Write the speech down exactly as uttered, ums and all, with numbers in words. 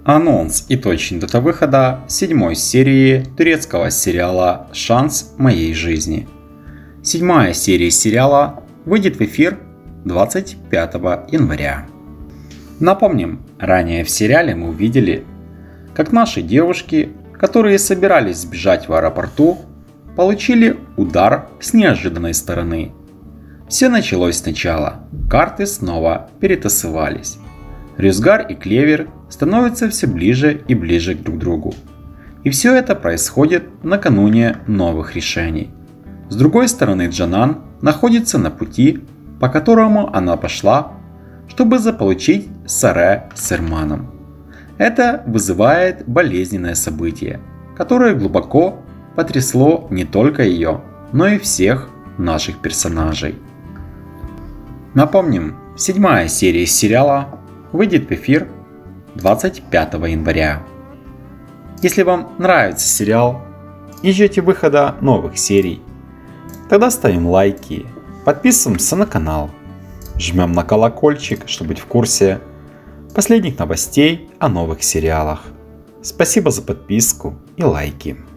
Анонс и точная дата выхода седьмой серии турецкого сериала «Шанс моей жизни». Седьмая серия сериала выйдет в эфир двадцать пятого января. Напомним, ранее в сериале мы увидели, как наши девушки, которые собирались сбежать в аэропорту, получили удар с неожиданной стороны. Все началось сначала, карты снова перетасовались. Рюзгар и Клевер становятся все ближе и ближе друг к другу. И все это происходит накануне новых решений. С другой стороны, Джанан находится на пути, по которому она пошла, чтобы заполучить Саре с Эрманом. Это вызывает болезненное событие, которое глубоко потрясло не только ее, но и всех наших персонажей. Напомним, седьмая серия сериала выйдет в эфир двадцать пятого января. Если вам нравится сериал и ждете выхода новых серий, тогда ставим лайки, подписываемся на канал, жмем на колокольчик, чтобы быть в курсе последних новостей о новых сериалах. Спасибо за подписку и лайки.